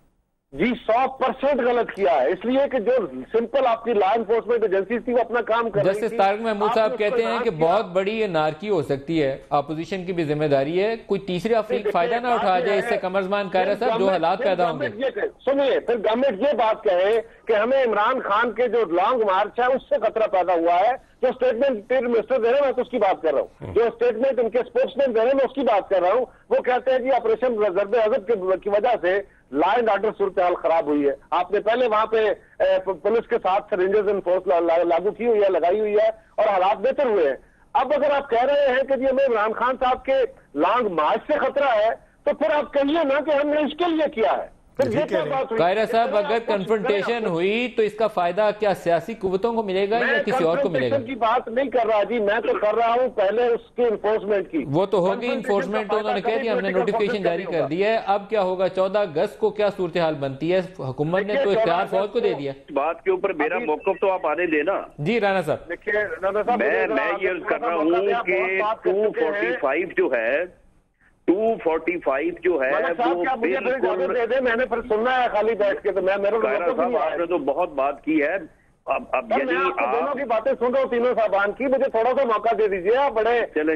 जी सौ परसेंट गलत किया है, इसलिए कि जो सिंपल आपकी लॉ एनफोर्समेंट एजेंसी थी वो अपना काम कर रही थी। जस्टिस तारिक महमूद साहब कहते हैं कि बहुत बड़ी अनारकी हो सकती है, अपोजिशन की भी जिम्मेदारी है, कोई तीसरी अफरीक फायदा ना उठा जाए इससे। कमरजमान कायरा साहब, जो हालात पैदा होंगे। सुनिए, फिर गवर्नमेंट ये बात कहे कि हमें इमरान खान के जो लॉन्ग मार्च है उससे खतरा पैदा हुआ है। जो स्टेटमेंट इंटीरियर मिनिस्टर दे रहे हैं मैं तो उसकी बात कर रहा हूँ, जो स्टेटमेंट उनके स्पोक्समैन दे रहे हैं मैं उसकी बात कर रहा हूँ। वो कहते हैं कि ऑपरेशन जरबे अजब की वजह से लॉ एंड ऑर्डर सूरत हाल खराब हुई है। आपने पहले वहां पे पुलिस के साथ सरेंजर्स एंड फोर्स लागू की हुई है, लगाई हुई है और हालात बेहतर हुए हैं। अब अगर आप कह रहे हैं कि जी हमें इमरान खान साहब के लॉन्ग मार्च से खतरा है, तो फिर आप कहिए ना कि हमने इसके लिए किया है। कायरा साहब, अगर कन्फ्रंटेशन हुई तो इसका फायदा क्या सियासी कुव्वतों को मिलेगा या किसी और को मिलेगा? की बात नहीं कर रहा जी, मैं तो कर रहा हूँ पहले उसकी इन्फोर्समेंट की। वो तो होगी इन्फोर्समेंट, तो उन्होंने कह दिया हमने नोटिफिकेशन जारी कर दी है। अब क्या होगा? चौदह अगस्त को क्या सूरत हाल बनती है? हुकूमत ने तो इख्तियार फौज को दे दिया। बात के ऊपर मेरा मौक़िफ़ तो आप आने देना। जी राना साहब, देखिए राना साहब, मैं मैं ये कर रहा हूँ कि टू फोर्टी फाइव जो है टू फोर्टी फाइव जो है वो बिल्कुल दे दे, मैंने फिर सुनना है खाली बैठ के, तो मैं मेरे कायरा साहब आपने तो बहुत बात की है। अब अब यदि आप दोनों की बातें सुन रहा हूँ तीनों साहबान की, मुझे थोड़ा सा मौका दे दीजिए। आप बड़े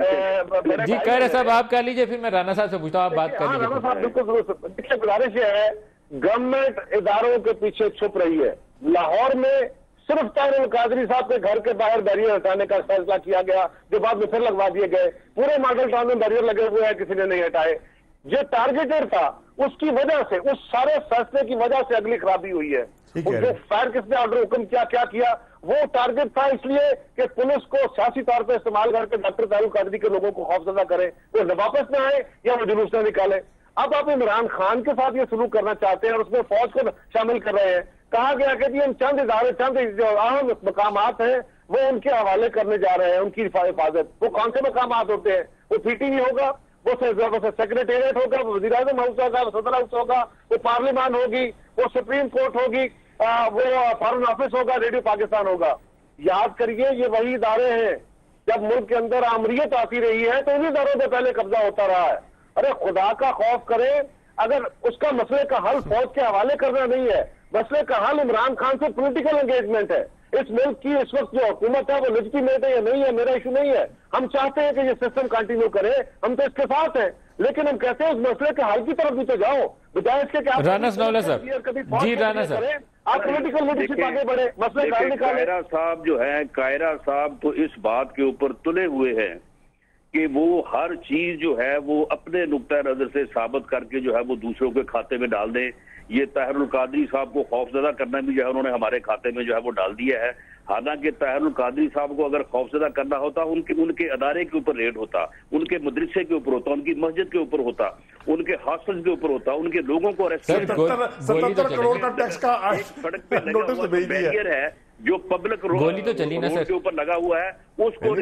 जी कायरा साहब आप कर लीजिए, फिर मैं राना साहब से पूछता हूँ, आप बात कर लीजिए। राना साहब बिल्कुल, देखिए गुजारिश है, गवर्नमेंट इदारों के पीछे छुप रही है। लाहौर में सिर्फ ताहिर कादरी साहब के घर के बाहर बैरियर हटाने का फैसला किया गया, जो बाद में फिर लगवा दिए गए। पूरे मॉडल टाउन में बैरियर लगे हुए हैं, किसी ने नहीं हटाए। जो टारगेटेड था उसकी वजह से, उस सारे फैसले की वजह से अगली खराबी हुई है। जो फायर किसने ऑर्डर हुक्म किया, क्या किया, वो टारगेट था इसलिए कि पुलिस को सियासी तौर पर इस्तेमाल करके डॉक्टर ताहिर कादरी के लोगों को खौफजदा करे, वो वापस न आए या वो जुलूस न निकाले। अब आप इमरान खान के साथ ये सलूक करना चाहते हैं और उसमें फौज को शामिल कर रहे हैं। कहा गया कि जी हम चंद इदारे, चंद जो अहम मकामात हैं वो उनके हवाले करने जा रहे हैं, उनकी हिफाजत। वो कौन से मकामात होते हैं? वो पीटीवी होगा, वो सेक्रेटेरिएट होगा, वो वज़ीर आज़म हाउस होगा, वो सदर हाउस होगा, वो पार्लियामान होगी, वो सुप्रीम कोर्ट होगी, वो फॉरेन ऑफिस होगा, रेडियो पाकिस्तान होगा। याद करिए ये वही इदारे हैं, जब मुल्क के अंदर आमरीत आती रही है तो उन्हीं इदारों पे पहले कब्जा होता रहा है। अरे खुदा का खौफ करें, अगर उसका मसले का हल फौज के हवाले करना नहीं है, मसले का हल इमरान खान से पॉलिटिकल एंगेजमेंट है। इस मुल्क की इस वक्त जो हुकूमत है वो लेजिटिमेट है या नहीं है, मेरा इशू नहीं है। हम चाहते हैं कि ये सिस्टम कंटिन्यू करे, हम तो इसके साथ हैं, लेकिन हम कहते हैं उस मसले के हल की तरफ भी तो जाओ, बजाय इसके क्या राना सनौला साहब। जी राना साहब, आप पॉलिटिकल लीडरशिप आगे बढ़े, मसले का हल निकालें। कायरा साहब जो है, कायरा साहब तो इस बात के ऊपर तुले हुए हैं कि वो हर चीज जो है वो अपने नुक्ता नजर से साबित करके जो है वो दूसरों के खाते में डाल दें। ये ताहिरुल कादरी साहब को खौफजदा करना भी जो है उन्होंने हमारे खाते में जो है वो डाल दिया है। हालांकि ताहिरुल कादरी साहब को अगर खौफजदा करना होता, उनके उनके अदारे के ऊपर रेड होता, उनके मदरसे के ऊपर होता, उनकी मस्जिद के ऊपर होता, उनके हॉस्टल के ऊपर होता, उनके लोगों को अरेस्ट करता। सत्तर करोड़ का टैक्स का सड़क पे लगा हुआ बैरियर है जो पब्लिक गोली तो चली ना सर के ऊपर लगा हुआ है, उसको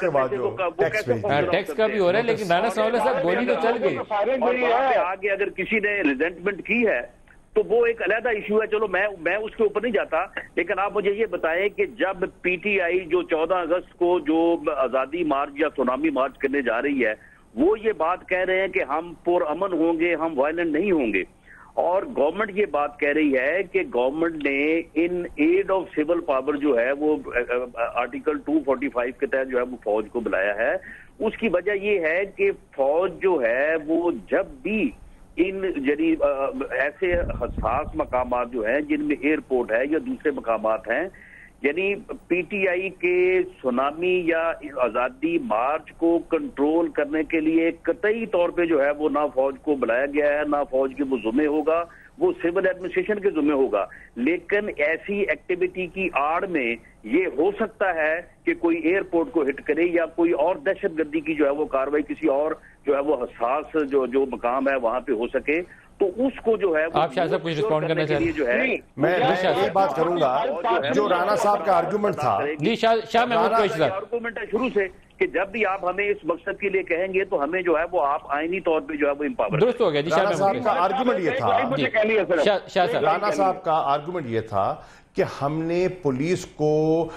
टैक्स का भी हो रहा है। लेकिन राना सनौला साहब गोली तो चल गई। आगे अगर किसी ने रिजेंटमेंट की है तो वो एक अलग इशू है, चलो मैं मैं उसके ऊपर नहीं जाता। लेकिन आप मुझे ये बताएं कि जब पीटीआई जो चौदह अगस्त को जो आजादी मार्च या सुनामी मार्च करने जा रही है, वो ये बात कह रहे हैं कि हम पुरअमन होंगे, हम वायलेंट नहीं होंगे, और गवर्नमेंट ये बात कह रही है कि गवर्नमेंट ने in aid of civil power जो है वो आर्टिकल टू फोर्टी फाइव के तहत जो है वो फौज को बुलाया है। उसकी वजह ये है कि फौज जो है वो जब भी इन यानी ऐसे हसास मकामात जो हैं जिनमें एयरपोर्ट है या दूसरे मकामात हैं, यानी पीटीआई के सुनामी या आज़ादी मार्च को कंट्रोल करने के लिए कतई तौर पे जो है वो ना फौज को बुलाया गया है, ना फौज के वो जुम्मे होगा, वो सिविल एडमिनिस्ट्रेशन के जुम्मे होगा। लेकिन ऐसी एक्टिविटी की आड़ में ये हो सकता है कि कोई एयरपोर्ट को हिट करे या कोई और दहशतगर्दी की जो है वो कार्रवाई किसी और जो है वो हसास जो जो मकाम है वहां पे हो सके, तो उसको जो है आप शाह साहब कुछ रिस्पॉन्ड करना चाहिए जो है मैं मैं बात करूंगा जो राणा साहब का आर्गुमेंट था। जी शाह महमूद आर्गुमेंट है शुरू से कि जब भी आप हमें इस मकसद के लिए कहेंगे तो हमें जो है वो आप आईनी तौर पे जो है वो इम्पावर दुरुस्त हो गया। जी राणा साहब का आर्गुमेंट ये था, शाह साहब राणा साहब का आर्गुमेंट ये था कि हमने पुलिस को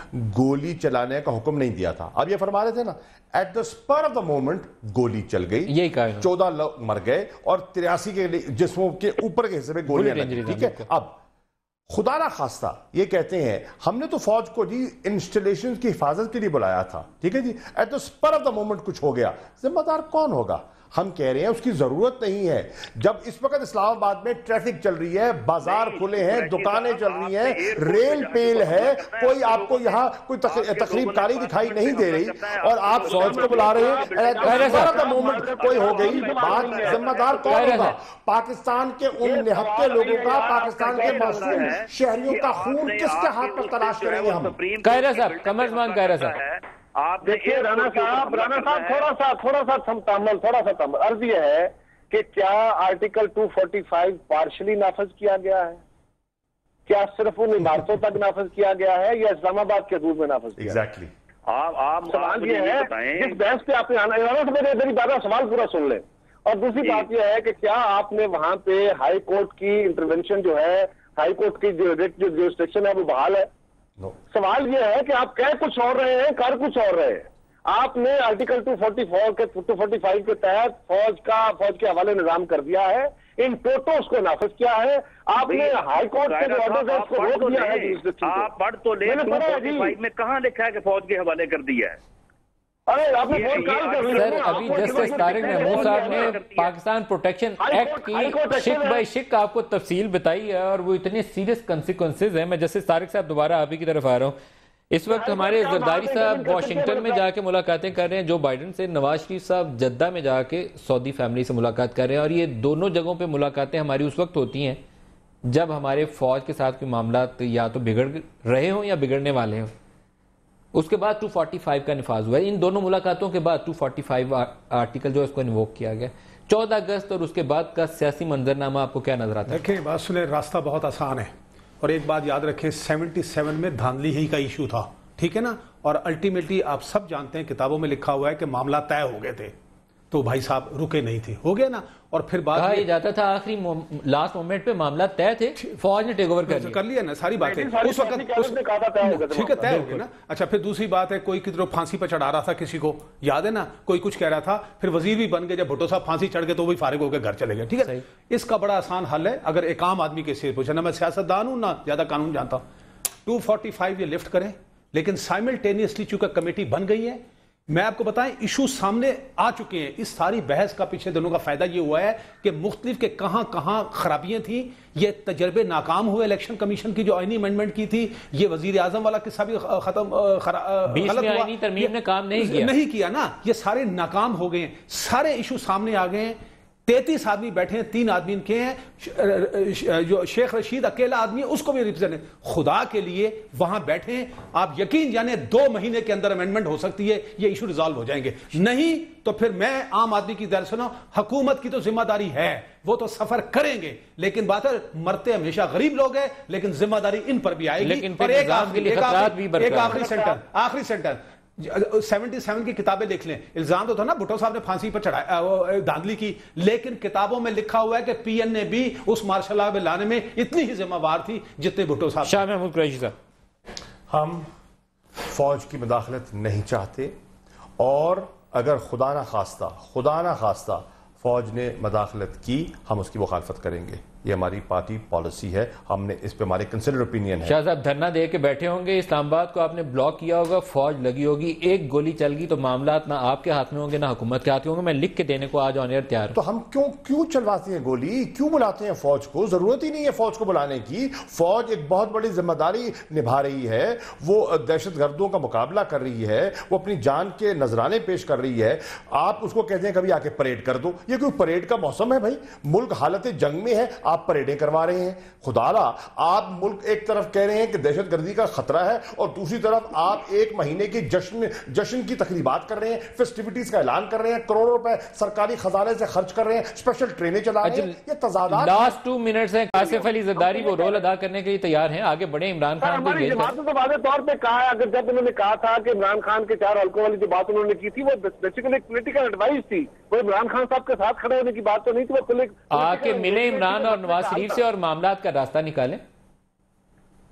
गोली चलाने का हुक्म नहीं दिया था। अब ये फरमा रहे थे ना, at the spur of the moment गोली चल गई, यही कहा, चौदह लोग मर गए और तिरासी के जिस्मों के ऊपर के हिस्से में गोलियां लगी। ठीक है, अब खुदा ना खास्ता ये कहते हैं हमने तो फौज को जी इंस्टॉलेशन की हिफाजत के लिए बुलाया था, ठीक है जी, at the spur of the moment कुछ हो गया, जिम्मेदार कौन होगा? हम कह रहे हैं उसकी जरूरत नहीं है। जब इस वक्त इस्लामाबाद में ट्रैफिक चल रही है, बाजार खुले हैं, दुकानें चल रही हैं, रेल पेल है, कोई आपको यहाँ कोई तकरीबकारी दिखाई नहीं दे रही और आप फौज को बुला रहे हैं, मोमेंट कोई हो गई बात, जिम्मेदार कौन होगा? पाकिस्तान के उन निहत्ते लोगों का, पाकिस्तान के मासूम शहरियों का खून किसके हाथ पर तलाश करेंगे हम? कायरा साहब, कमरजमान कायरा साहब, आप देखिए राना साहब, राना साहब थोड़ा सा थोड़ा सा तमल थोड़ा सा तमल अर्ज यह है कि क्या आर्टिकल दो सौ पैंतालीस पार्शली नाफज किया गया है? क्या सिर्फ उन इमारतों तक नाफज किया गया है या इस्लामाबाद के हदूद में नाफज किया? Exactly exactly. आप आप सवाल ये है, जिस बहस पे आपने आना, मेरे मेरी बात सवाल पूरा सुन ले। और दूसरी बात यह है कि क्या आपने वहां पे हाई कोर्ट की इंटरवेंशन जो है, हाई कोर्ट की जो जुरिस्डिक्शन है वो बहाल है? No. सवाल यह है कि आप कह कुछ और रहे हैं, कर कुछ और रहे हैं। आपने आर्टिकल दो सौ चौवालीस के दो सौ पैंतालीस के तहत फौज का फौज के हवाले निजाम कर दिया है, इन टोटो उसको नाफिज किया है। आपने हाई कोर्ट के जो ऑर्डर है उसको रोक दिया है। आप पढ़ तो ले, दो सौ पैंतालीस में कहां लिखा है कि फौज के हवाले कर दिया है? अरे आपने फोन कॉल कर लिया सर, अभी जस्टिस तारिक महमूद साहब ने पाकिस्तान प्रोटेक्शन एक्ट की शिक बाय शिक आपको तफसील बताई है और वो इतने सीरियस कंसिक्वेंसेज हैं। मैं जस्टिस तारिक साहब दोबारा आप ही की तरफ आ रहा हूँ। इस वक्त हमारे जरदारी साहब वाशिंगटन में जाके मुलाकातें कर रहे हैं जो बाइडन से, नवाज शरीफ साहब जद्दा में जाके सऊदी फैमिली से मुलाकात कर रहे हैं और ये दोनों जगहों पे मुलाकातें हमारी उस वक्त होती हैं जब हमारे फौज के साथ कोई मामला या तो बिगड़ रहे हों या बिगड़ने वाले हों। उसके बाद दो सौ पैंतालीस का निफाज हुआ है। इन दोनों मुलाकातों के बाद दो सौ पैंतालीस आर्टिकल जो है इसको इन्वोक किया गया। चौदह अगस्त और उसके बाद का सियासी मंजरनामा आपको क्या नजर आता है? देखिए बात सुने, रास्ता बहुत आसान है और एक बात याद रखें, सतहत्तर में धांधली ही का इशू था, ठीक है ना। और अल्टीमेटली आप सब जानते हैं किताबों में लिखा हुआ है कि मामला तय हो गए थे, तो भाई साहब रुके नहीं थे, हो गया ना। और फिर बाद कहा जाता था आखिरी लास्ट मोमेंट पे मामला तय थे, फौज ने टेक ओवर कर लिया कर लिया ना, सारी बातें उस वक्त ठीक है तय हो गया ना। अच्छा फिर दूसरी बात है, कोई किधर फांसी पर चढ़ा रहा था किसी को, याद है ना, कोई कुछ कह रहा था, फिर वजीर भी बन गए, जब भुट्टो साहब फांसी चढ़ गए तो वही फारिग होकर घर चले गए, ठीक है। इसका बड़ा आसान हल है, अगर एक आम आदमी के सिर पूछा, ना मैं सियासतदान हूं ना ज्यादा कानून जानता हूं, टू फोर्टी फाइव ये लिफ्ट करें, लेकिन साइमल्टेनियसली चूंकि कमेटी बन गई है, मैं आपको बताएं इशू सामने आ चुके हैं। इस सारी बहस का पीछे दिनों का फायदा ये हुआ है कि मुख्तलिफ के कहां कहां खराबियां थी, ये तजर्बे नाकाम हुए। इलेक्शन कमीशन की जो आईनी अमेंडमेंट की थी, ये वजीर आजम वाला किस्सा भी खत्म गलत हुआ, आईनी तरमीम ने काम नहीं किया नहीं किया ना, ये सारे नाकाम हो गए, सारे इशू सामने आ गए हैं। तैतीस आदमी बैठे हैं, तीन आदमी इनके हैं, जो शेख रशीद अकेला आदमी है उसको भी रिप्रेजेंट, खुदा के लिए वहां बैठे हैं। आप यकीन जाने दो महीने के अंदर अमेंडमेंट हो सकती है, ये इशू रिजॉल्व हो जाएंगे। नहीं तो फिर मैं आम आदमी की दर सुनो, हुकूमत की तो जिम्मेदारी है, वो तो सफर करेंगे, लेकिन बात है मरते हमेशा गरीब लोग हैं, लेकिन जिम्मेदारी इन पर भी आएगी। लेकिन और एक आखिरी सेंटर आखिरी सेंटर सतहत्तर की किताबें देख लें, इल्जाम तो था ना भुट्टो साहब ने फांसी पर चढ़ाया धांधली की, लेकिन किताबों में लिखा हुआ है कि पीएन ने भी उस मार्शल लॉ में लाने में इतनी ही जिम्मेवार थी जितने भुट्टो साहब। शाह महमूद कुरैशी साहब, हम फौज की मदाखलत नहीं चाहते और अगर खुदा ना खास्ता खुदा ना खास्ता फौज ने मदाखलत की, हम उसकी मुखालफत करेंगे। ये हमारी पार्टी पॉलिसी है, हमने इस पे हमारे कंसिडर ओपिनियन है। शाह साहब धरना दे के बैठे होंगे, इस्लामाबाद को आपने ब्लॉक किया होगा, फौज लगी होगी, एक गोली चल गई तो मामला ना आपके हाथ में होंगे ना हुकूमत के हाथ में होंगे। मैं लिख के देने को आज ऑन एयर तैयार। तो हम क्यों क्यों चलवाते हैं गोली, क्यों बुलाते हैं फौज को? जरूरत ही नहीं है फौज को बुलाने की। फौज एक बहुत बड़ी जिम्मेदारी निभा रही है, वो दहशत गर्दों का मुकाबला कर रही है, वो अपनी जान के नजराने पेश कर रही है। आप उसको कहते हैं कभी आके परेड कर दो, ये कोई परेड का मौसम है भाई? मुल्क हालत जंग में है, आप परेडें करवा रहे हैं। खुदारा, आप मुल्क एक तरफ कह रहे हैं कि दहशतगर्दी का खतरा है और दूसरी तरफ आप एक महीने की जश्न जश्न की तकरीबात कर रहे हैं, फेस्टिविटीज का ऐलान कर रहे हैं, करोड़ों रुपए सरकारी खजाने से खर्च कर रहे हैं, स्पेशल ट्रेनें चला रहे हैं। ये तजादात लास्ट टू मिनट्स है। आसिफ अली जरदारी वो रोल अदा करने के लिए तैयार हैं, आगे बढ़े। इमरान खान को तो वादे तौर पे कहा है, अगर जब उन्होंने कहा था कि इमरान खान के चार हल्कों वाली जो बात उन्होंने की थी वो बेसिकली पॉलिटिकल एडवाइस थी, वो इमरान खान साहब के साथ खड़े होने की बात तो नहीं थी, वो आके मिले इमरान और नवाज शरीफ से और मामला का रास्ता निकालें।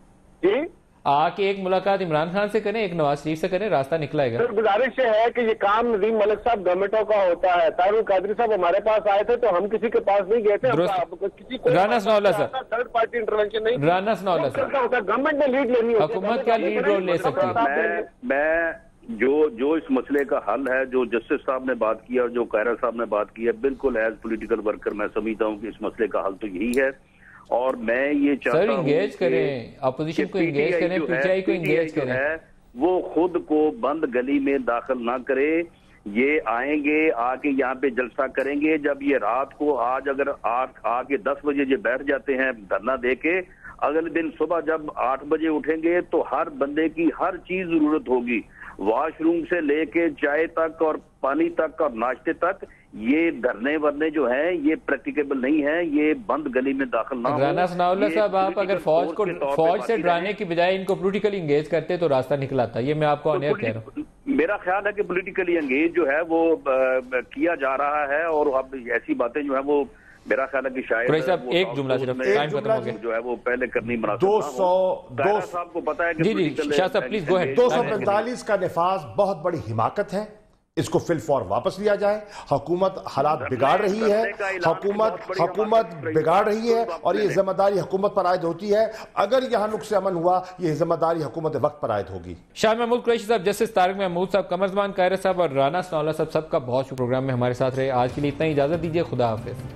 जी आके एक मुलाकात इमरान खान से करें, एक नवाज शरीफ से करें, रास्ता निकलाएगा। सर गुजारिश ये है कि ये काम नदीम मलिक साहब गवर्नमेंटों का होता है। तारुल कादरी साहब हमारे पास आए थे तो हम किसी के पास नहीं गए थे, हम किसी को Rana Sanaullah sir, third party intervention नहीं, राना सनाउल्लाह सर, गवर्नमेंट ने लीड लेनी होती है, हुकूमत क्या लीड रोल ले सकती है? मैं मैं जो जो इस मसले का हल है, जो जस्टिस साहब ने बात की और जो कायरा साहब ने बात की है, बिल्कुल एज पॉलिटिकल वर्कर मैं समझता हूँ कि इस मसले का हल तो यही है। और मैं ये चाहता हूं सर इंगेज करें, अपोजिशन को इंगेज करें, पीटीआई को इंगेज करें, वो खुद को बंद गली में दाखिल ना करे। ये आएंगे, आके यहाँ पे जलसा करेंगे। जब ये रात को आज अगर आठ आके दस बजे ये बैठ जाते हैं धरना दे के, अगले दिन सुबह जब आठ बजे उठेंगे तो हर बंदे की हर चीज जरूरत होगी, वॉशरूम से लेके चाय तक और पानी तक और नाश्ते तक। ये धरने वरने जो हैं ये प्रैक्टिकेबल नहीं है, ये बंद गली में दाखिल ना हो। राना सनाउल्लाह साहब, आप अगर फौज को फौज से डराने की बजाय इनको पोलिटिकली एंगेज करते तो रास्ता निकल आता। ये मैं आपको ऑनर कह रहा हूँ। मेरा ख्याल है कि पोलिटिकली एंगेज जो है वो किया जा रहा है और अब ऐसी बातें जो है वो मेरा ख्याल है कि शायद साहब एक जुमला सिर्फ टाइम खत्म हो गया जो है वो पहले करनी मुनासिब दो सौ दो साहब को पता है कि जी जी शाह साहब प्लीज गो अहेड। दो सौ पैंतालीस का निफाज बहुत बड़ी हिमाकत है, इसको फिल फॉर वापस लिया जाए। हुकूमत हालात बिगाड़ रही है, हुकूमत हुकूमत बिगाड़ रही है और ये जिम्मेदारी हुकूमत पर आयद होती है। अगर यहाँ नुक्स अमन हुआ, ये जिम्मेदारी हुकूमत वक्त पर आयद होगी। शाह महमूद कुरैशी साहब, जस्टिस तारिक महमूद साहब, कमर ज़मान कायरा साहब और राना सनाउल्लाह साहब, सबका बहुत शुक्रिया प्रोग्राम में हमारे साथ रहे। आज के लिए इतना ही, इजाजत दीजिए, खुदा हाफिज।